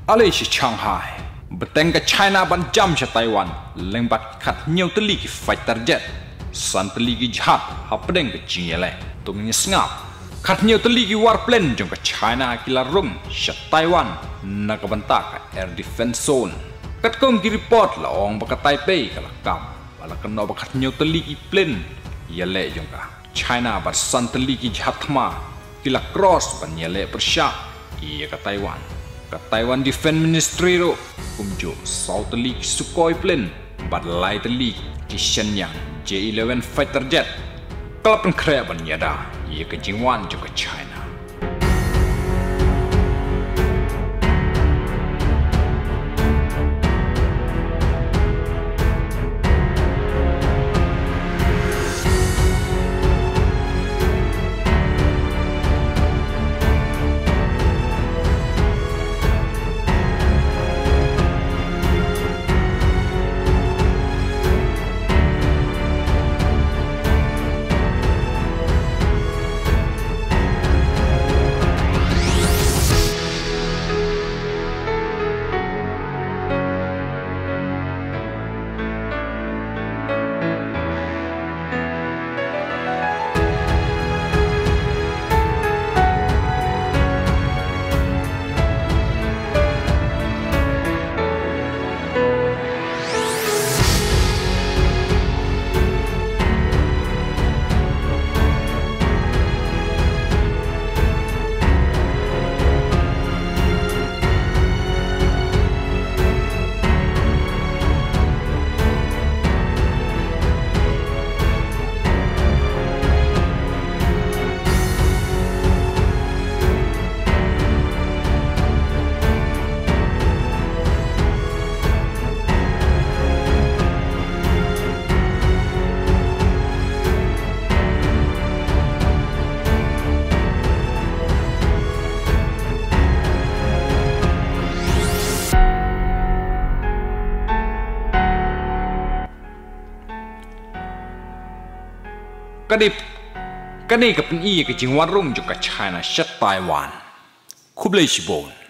alai si Shanghai bteng ke China ban jam si Taiwan lengbat kat nyau teli ki fighter jet san teli ki jahat hapdeng ke jingele tumnya sngap kat nyau teli ki warplane jong ke China ki larung si Taiwan nak bentak air defense zone kat kong ki report la ong baka Taipei kala kam bala keno baka nyau teli ki plane yale jong ka China bar san teli ki jahat ma kila cross ban yale persya iya ke Taiwan Defense Ministry ro kumjo South League Sukhoi plane but Light League ki Shenyang J-11 fighter jet kalapan krea ban yada iya ke Jingwan juga China Kadip ke pen iya ke Jingwan rung juga China shat Taiwan kublai sibon